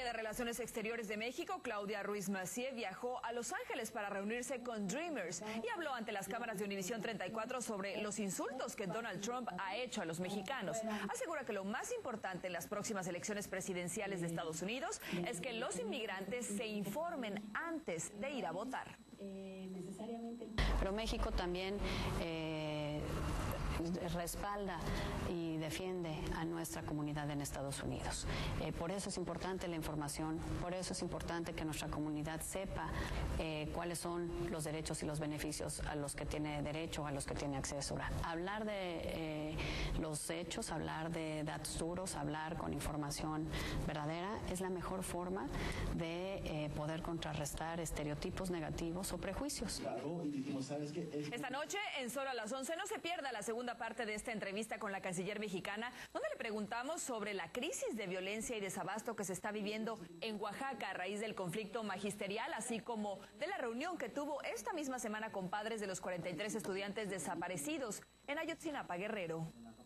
de Relaciones Exteriores de México, Claudia Ruiz Massieu, viajó a Los Ángeles para reunirse con Dreamers y habló ante las cámaras de Univisión 34 sobre los insultos que Donald Trump ha hecho a los mexicanos. Asegura que lo más importante en las próximas elecciones presidenciales de Estados Unidos es que los inmigrantes se informen antes de ir a votar. Pero México también respalda y defiende a nuestra comunidad en Estados Unidos. Por eso es importante la información, por eso es importante que nuestra comunidad sepa cuáles son los derechos y los beneficios a los que tiene derecho, a los que tiene acceso. Hablar de los hechos, hablar de datos duros, hablar con información verdadera es la mejor forma de poder contrarrestar estereotipos negativos o prejuicios. Esta noche, en Solo a las 11, no se pierda la segunda parte de esta entrevista con la canciller mexicana, donde le preguntamos sobre la crisis de violencia y desabasto que se está viviendo en Oaxaca a raíz del conflicto magisterial, así como de la reunión que tuvo esta misma semana con padres de los 43 estudiantes desaparecidos en Ayotzinapa, Guerrero.